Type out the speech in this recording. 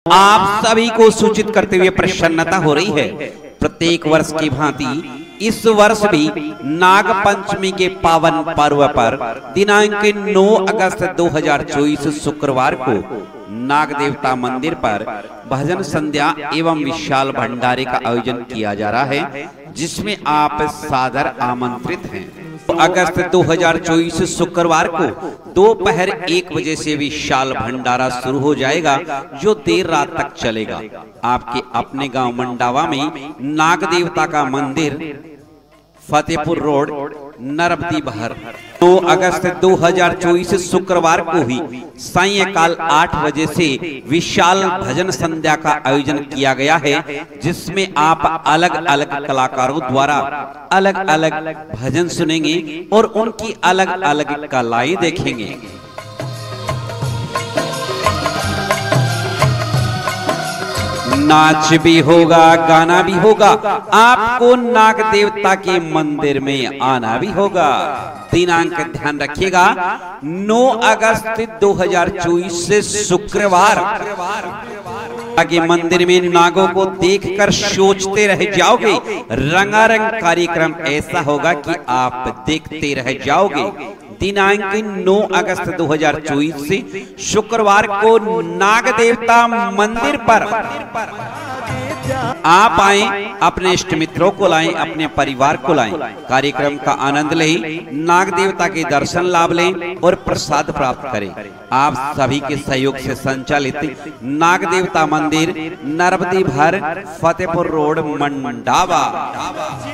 आप सभी को सूचित करते हुए प्रसन्नता हो रही है। प्रत्येक वर्ष की भांति इस वर्ष भी नाग पंचमी के पावन पर्व पर दिनांक 9 अगस्त 2024 शुक्रवार को नाग देवता मंदिर पर भजन संध्या एवं विशाल भंडारे का आयोजन किया जा रहा है, जिसमें आप सादर आमंत्रित हैं। अगस्त 2024 शुक्रवार को दोपहर 1 बजे से विशाल भंडारा शुरू हो जाएगा, जो देर रात तक चलेगा। आपके अपने गांव मंडावा में नाग देवता का मंदिर फतेहपुर रोड नरबदीबहर 9 अगस्त 2024 शुक्रवार को ही सायंकाल 8 बजे से विशाल भजन संध्या का आयोजन किया गया है, जिसमें आप अलग अलग कलाकारों द्वारा अलग अलग भजन सुनेंगे और उनकी अलग अलग कलाएं देखेंगे। नाच भी होगा, गाना भी होगा। आपको नाग देवता के मंदिर में आना भी होगा। दिनांक ध्यान रखिएगा, 9 अगस्त 2024 से शुक्रवार। आगे मंदिर में नागों को देखकर सोचते रह जाओगे। रंगारंग कार्यक्रम ऐसा होगा कि आप देखते रह जाओगे। दिनांक 9 अगस्त 2024 से शुक्रवार को नाग देवता मंदिर पर आप आएं, अपने इष्ट मित्रों को लाएं, अपने परिवार को लाएं, कार्यक्रम का आनंद लें, नाग देवता के दर्शन लाभ लें और प्रसाद प्राप्त करें। आप सभी के सहयोग से संचालित नाग देवता मंदिर नरबदीबहर फतेहपुर रोड मंडावा।